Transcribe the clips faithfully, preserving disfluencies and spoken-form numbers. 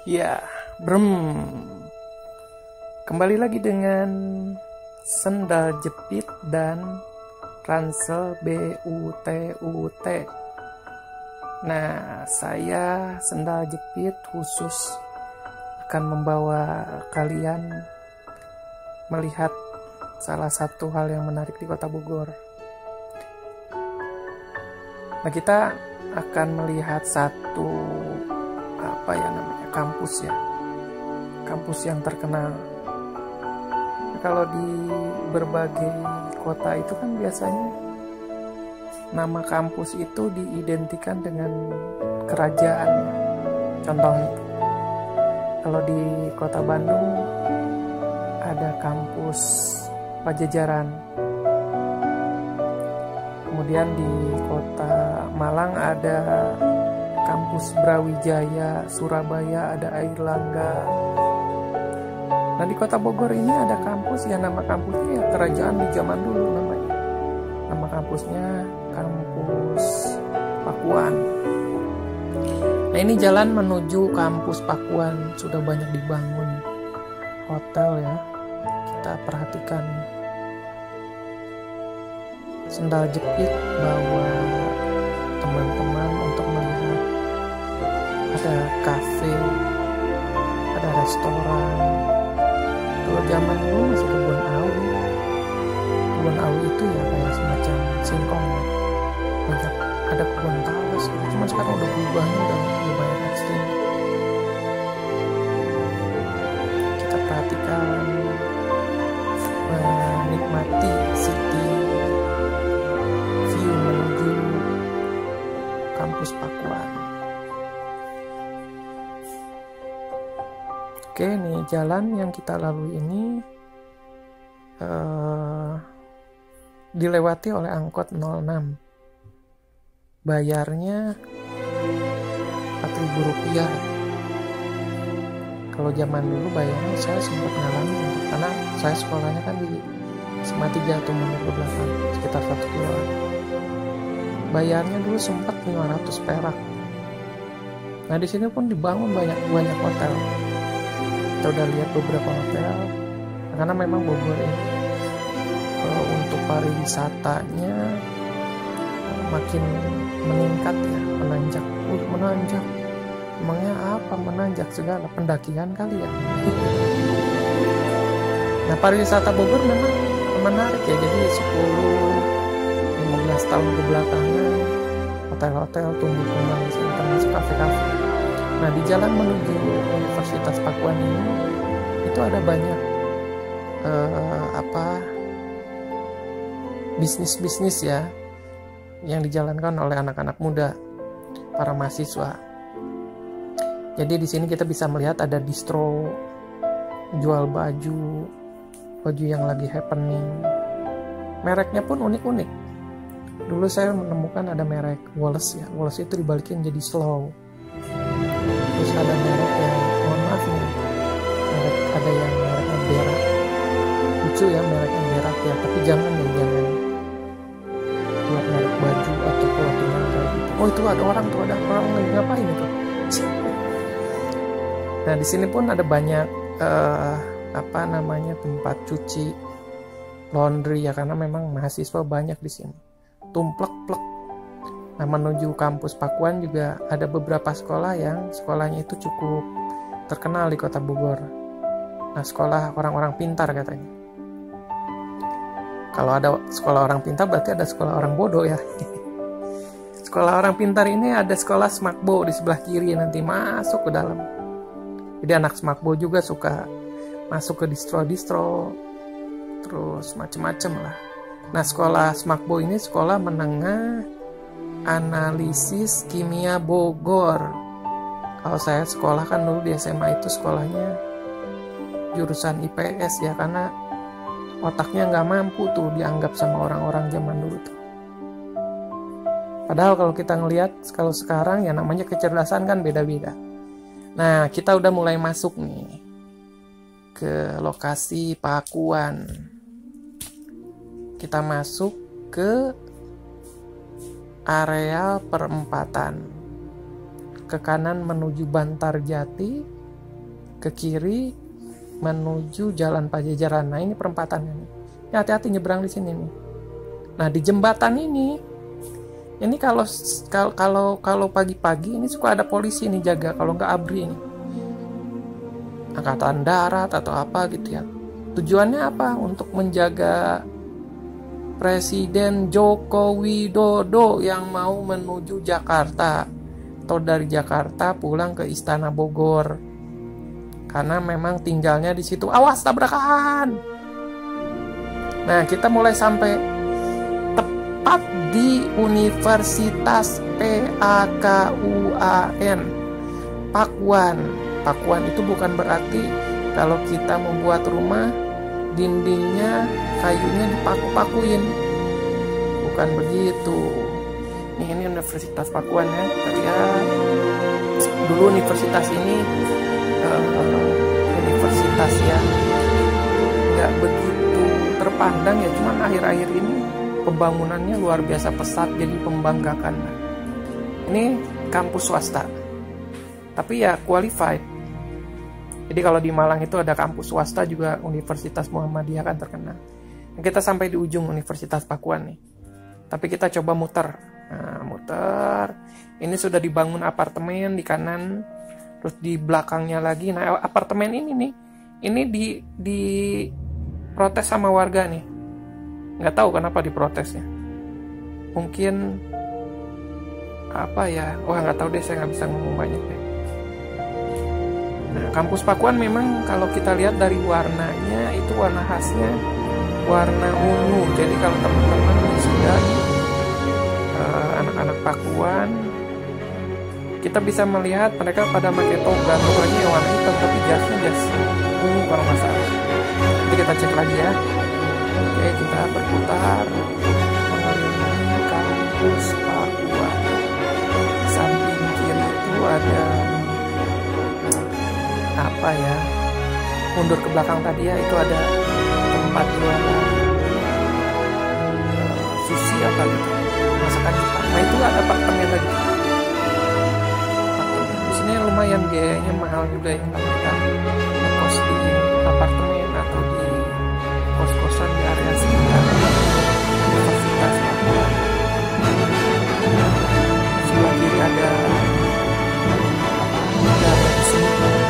Ya, brem. Kembali lagi dengan sendal jepit dan ransel B U T U T. Nah, saya sendal jepit khusus akan membawa kalian melihat salah satu hal yang menarik di Kota Bogor. Nah, kita akan melihat satu apa ya namanya kampus ya, kampus yang terkenal. Nah, kalau di berbagai kota itu kan biasanya nama kampus itu diidentikan dengan kerajaan. Contohnya, kalau di Kota Bandung ada kampus Pajajaran. Kemudian di Kota Malang ada kampus Brawijaya, Surabaya ada Airlangga. Nah, di Kota Bogor ini ada kampus ya, nama kampusnya ya kerajaan di zaman dulu namanya. Nama kampusnya Kampus Pakuan. Nah, ini jalan menuju kampus Pakuan, sudah banyak dibangun hotel ya. Kita perhatikan. Sendal jepit bawa teman-teman untuk melihat ada kafe, ada restoran. Kalau zaman dulu masih kebun awi. Kebun awi itu ya kayak semacam singkong, banyak ada kebun talas gitu. Cuma sekarang udah berubahnya, udah lebih banyak ekstrim. Kita perhatikan, menikmati city view menuju kampus Pakuan. Oke, nih jalan yang kita lalui ini uh, dilewati oleh angkot nol enam. Bayarnya empat ribu rupiah. Kalau zaman dulu bayarnya saya sempat ngalamin untuk, karena saya sekolahnya kan di Sma tiga atau mundur ke belakang sekitar satu kilo. Bayarnya dulu sempat lima ratus perak. Nah, di sini pun dibangun banyak banyak hotel. Kita udah lihat beberapa hotel, karena memang Bogor ini uh, untuk pariwisatanya uh, makin meningkat ya, menanjak, uh, menanjak. Emangnya apa menanjak segala, pendakian kali ya. Nah, pariwisata Bogor memang menarik ya, jadi sepuluh lima belas tahun ke belakangnya hotel-hotel tumbuh kembang, termasuk kafe-kafe. Nah, di jalan menuju Universitas Pakuan ini itu ada banyak eh, apa bisnis-bisnis ya yang dijalankan oleh anak-anak muda, para mahasiswa. Jadi di sini kita bisa melihat ada distro jual baju, baju yang lagi happening. Mereknya pun unik-unik. Dulu saya menemukan ada merek Wallace ya. Wallace itu dibalikin jadi slow. Terus ada merek yang, mohon maaf nih, merek, ada yang mereknya berak. Lucu ya mereknya berak ya, tapi jangan ya, jangan buat merek baju atau clothing kayak gitu. Oh, itu ada orang tuh, ada orang lagi ngapain itu? Nah, di sini pun ada banyak uh, apa namanya tempat cuci, laundry ya, karena memang mahasiswa banyak di sini. Tumplek-plek. Nah, menuju kampus Pakuan juga ada beberapa sekolah yang sekolahnya itu cukup terkenal di Kota Bogor. Nah, sekolah orang-orang pintar katanya. Kalau ada sekolah orang pintar berarti ada sekolah orang bodoh ya. Sekolah orang pintar ini ada sekolah Smakbo di sebelah kiri, nanti masuk ke dalam. Jadi anak Smakbo juga suka masuk ke distro-distro, terus macem-macem lah. Nah, sekolah Smakbo ini sekolah menengah analisis kimia Bogor. Kalau saya sekolah kan dulu di S M A itu sekolahnya jurusan I P S ya, karena otaknya nggak mampu tuh dianggap sama orang-orang zaman dulu tuh. Padahal kalau kita ngelihat kalau sekarang ya namanya kecerdasan kan beda-beda. Nah, kita udah mulai masuk nih ke lokasi Pakuan. Kita masuk ke area perempatan. Ke kanan menuju Bantarjati, ke kiri menuju Jalan Pajajaran. Nah, ini perempatannya nih. Ya, hati-hati nyebrang di sini nih. Nah, di jembatan ini, ini kalau kalau kalau pagi-pagi ini suka ada polisi nih jaga, kalau nggak ABRI ini. Angkatan Darat atau apa gitu ya. Tujuannya apa? Untuk menjaga Presiden Joko Widodo yang mau menuju Jakarta atau dari Jakarta pulang ke Istana Bogor. Karena memang tinggalnya di situ. Awas tabrakan. Nah, kita mulai sampai tepat di Universitas P A K U A N Pakuan. Pakuan itu bukan berarti kalau kita membuat rumah dindingnya kayunya dipaku-pakuin, bukan begitu. Nih, ini Universitas Pakuan ya, kita lihat. Dulu universitas ini uh, universitas yang nggak begitu terpandang ya, cuman akhir-akhir ini pembangunannya luar biasa pesat, jadi membanggakan. Ini kampus swasta, tapi ya qualified. Jadi kalau di Malang itu ada kampus swasta juga, Universitas Muhammadiyah kan terkenal. Kita sampai di ujung Universitas Pakuan nih. Tapi kita coba muter. Nah, muter. Ini sudah dibangun apartemen di kanan. Terus di belakangnya lagi. Nah, apartemen ini nih. Ini di di protes sama warga nih. Nggak tahu kenapa diprotesnya. Mungkin apa ya? Wah, nggak tahu deh, saya nggak bisa ngomong banyak deh. Nah, kampus Pakuan memang kalau kita lihat dari warnanya, itu warna khasnya warna ungu. Jadi kalau teman-teman sudah uh, anak-anak Pakuan, kita bisa melihat mereka pada pakai toga. Toganya yang warna hitam, tapi jasnya jas ungu kalau nggak salah. Nanti kita cek lagi ya. Oke, kita berputar mengelilingi kampus Pakuan. Di samping kiri itu ada apa ya, mundur ke belakang tadi ya, itu ada tempat jualan uh, sushi apa gitu, masakan Jepang. Nah, itu ada apartemen lagi. Apartemen di sini lumayan biayanya mahal juga ya, kalau kita ngekos di apartemen atau di kos-kosan di area sekitar Universitas Pakuan. Sebelah kiri ada ada di sini.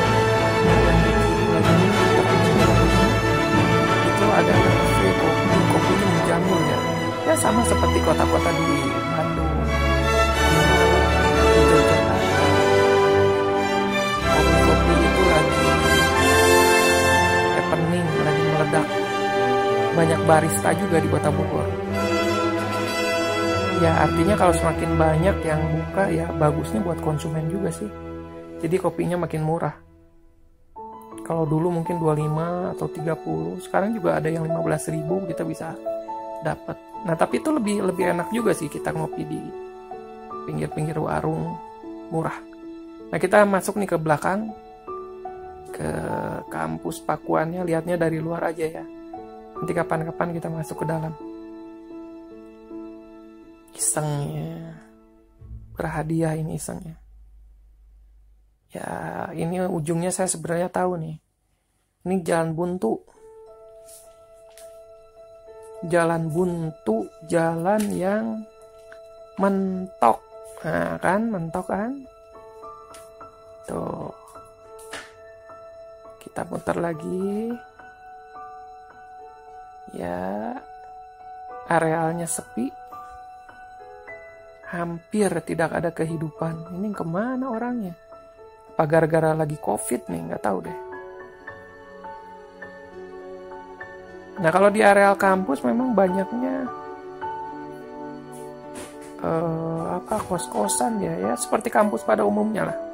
Itu ada kafe kopi, kopinya menjamur ya. Ya sama seperti kota-kota di Bandung, di Yogyakarta. Kopi-kopi itu lagi happening, lagi meledak. Banyak barista juga di Kota Bogor. Ya artinya kalau semakin banyak yang buka ya bagusnya buat konsumen juga sih. Jadi kopinya makin murah. Kalau dulu mungkin dua puluh lima atau tiga puluh, sekarang juga ada yang lima belas ribu kita bisa dapat. Nah, tapi itu lebih lebih enak juga sih kita ngopi di pinggir-pinggir warung murah. Nah, kita masuk nih ke belakang, ke kampus Pakuannya, lihatnya dari luar aja ya. Nanti kapan-kapan kita masuk ke dalam. Isengnya, berhadiah ini isengnya. Ya, ini ujungnya saya sebenarnya tahu nih. Ini jalan buntu. Jalan buntu, jalan yang mentok. Nah, kan, mentok kan? Tuh. Kita putar lagi. Ya, arealnya sepi. Hampir tidak ada kehidupan. Ini kemana orangnya? Apa gara-gara lagi COVID nih, nggak tahu deh. Nah, kalau di areal kampus memang banyaknya uh, apa kos-kosan ya, ya seperti kampus pada umumnya lah.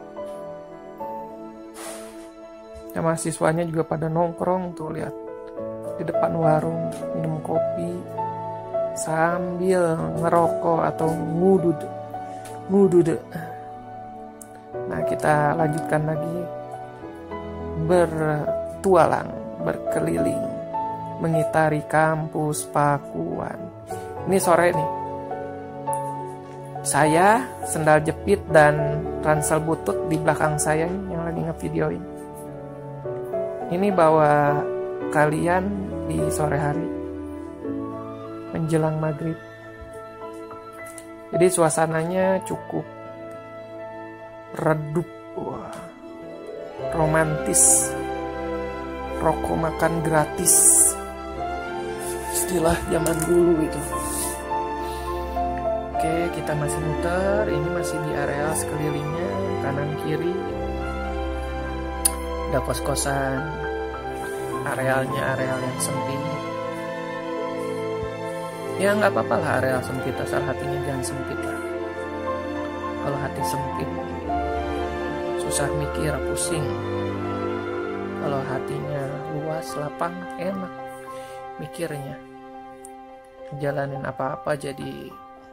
Ya, mahasiswanya juga pada nongkrong tuh, lihat di depan warung minum kopi sambil ngerokok atau ngudud, ngudud. Nah, kita lanjutkan lagi bertualang, berkeliling, mengitari kampus Pakuan. Ini sore nih. Saya, sendal jepit dan ransel butut di belakang saya yang lagi ngevideoin. Ini bawa kalian di sore hari menjelang maghrib. Jadi suasananya cukup redup, wah, romantis, rokok makan gratis, istilah zaman dulu itu. Oke, kita masih muter, ini masih di area sekelilingnya, kanan kiri ada kos-kosan, arealnya areal yang sempit. Ya nggak apa-apa lah areal sempit, asal hatinya jangan sempit lah. Kalau hati sempit, susah mikir, pusing. Kalau hatinya luas, lapang, enak mikirnya. Jalanin apa-apa jadi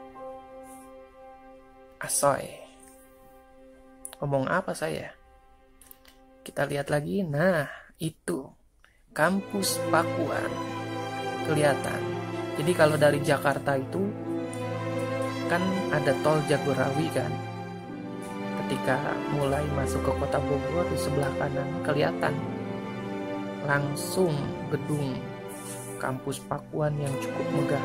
asoy. Ngomong apa saya? Kita lihat lagi. Nah, itu kampus Pakuan. Kelihatan. Jadi kalau dari Jakarta itu kan ada tol Jagorawi kan. Ketika mulai masuk ke kota Bogor, di sebelah kanan kelihatan langsung gedung kampus Pakuan yang cukup megah.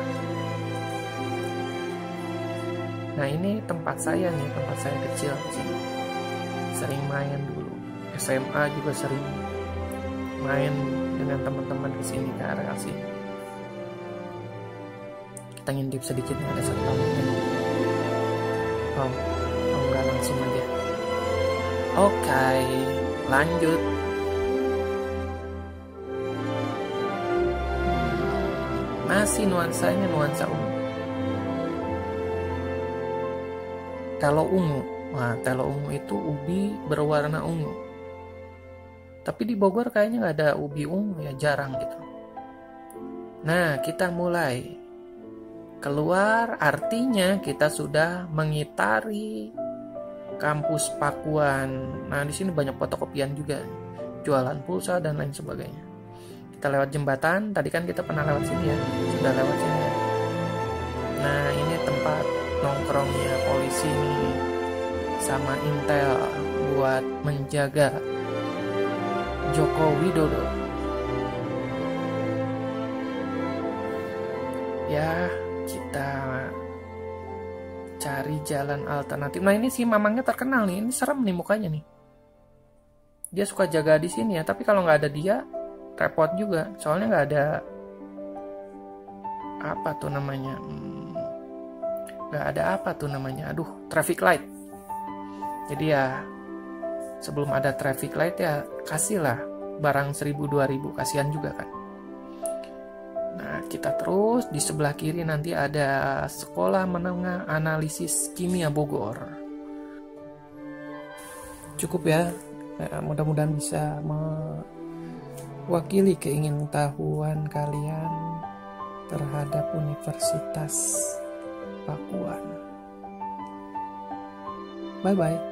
Nah, ini tempat saya nih, tempat saya kecil sini. Sering main dulu. S M A juga sering main dengan teman-teman ke sini, ke area sini. Kita ngintip sedikit nih, ada satu tamunya. Oh, oh enggak, langsung aja. Oke, lanjut. Masih nuansanya nuansa ungu. Telo ungu. Nah, telo ungu itu ubi berwarna ungu. Tapi di Bogor kayaknya nggak ada ubi ungu ya, jarang gitu. Nah, kita mulai keluar, artinya kita sudah mengitari kampus Pakuan. Nah, di sini banyak fotokopian juga, jualan pulsa dan lain sebagainya. Kita lewat jembatan, tadi kan kita pernah lewat sini ya, sudah lewat sini ya. Nah, ini tempat nongkrongnya polisi nih, sama Intel buat menjaga Joko Widodo. Ya, kita cari jalan alternatif. Nah, ini si mamangnya terkenal nih, ini serem nih mukanya nih. Dia suka jaga di sini ya, tapi kalau nggak ada dia repot juga, soalnya nggak ada apa tuh namanya, hmm, nggak ada apa tuh namanya, aduh, traffic light. Jadi ya sebelum ada traffic light ya kasihlah barang seribu dua ribu, kasihan juga kan. Nah, kita terus di sebelah kiri nanti ada Sekolah Menengah Analisis Kimia Bogor. Cukup ya, ya mudah-mudahan bisa mewakili keingintahuan kalian terhadap Universitas Pakuan. Bye-bye.